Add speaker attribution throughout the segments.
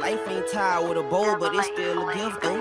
Speaker 1: Life ain't tied with a bow, but it's still a gift though.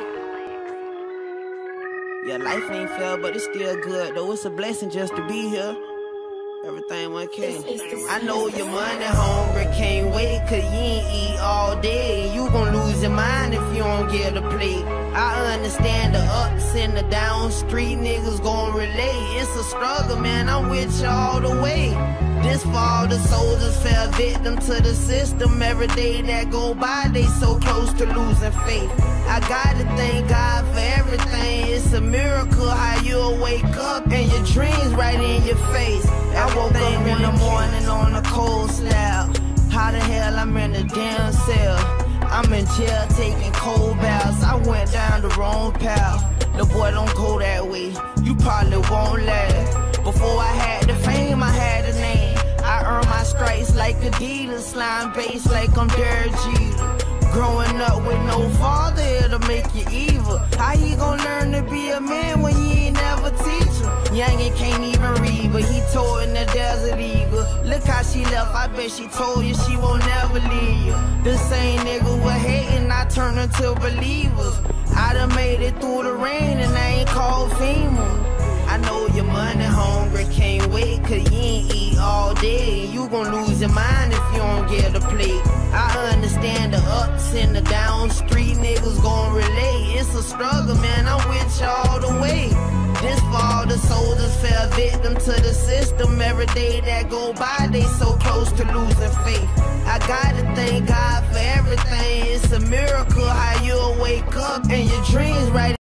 Speaker 1: Yeah, life ain't fair, but it's still good though. It's a blessing just to be here. Everything went king. I know your money hungry, can't wait, cause you ain't eat all day. You gon' lose your mind if you don't get a plate. I understand the ups and the downs, street niggas gon' relate. It's a struggle, man, I'm with you all the way. This fall, the soldiers fell victim to the system. Every day that go by, they so close to losing faith. I gotta thank God for everything. It's a miracle how you'll wake up and your dreams right in your face. I woke up in the morning on a cold slab. How the hell I'm in a damn cell? I'm in jail taking cold baths. I went down the wrong path. The boy don't go that way. You probably won't last. Before I had the fame, I had a name. I earned my stripes like Adidas, slime base like I'm Derek Jeter. Growing up with no father, it'll make you evil. How you gon' learn to be a man when you ain't never teach him? Young and can't even read, but he told in the desert eagle. Look how she left, I bet she told you she won't never leave you. The same nigga was hating, I turned into believers. I done made it through the rain and I ain't called FEMA. I know your money hungry, can't wait, cause you ain't eat all day. You gon' lose your mind if you don't get a plate. I understand the ups and the downs, street niggas gon' relate. It's a struggle, man, I'm with you all the way. This fall, the soldiers fell victim to the system. Every day that go by, they so close to losing faith. I gotta thank God for everything. It's a miracle how you'll wake up and your dreams right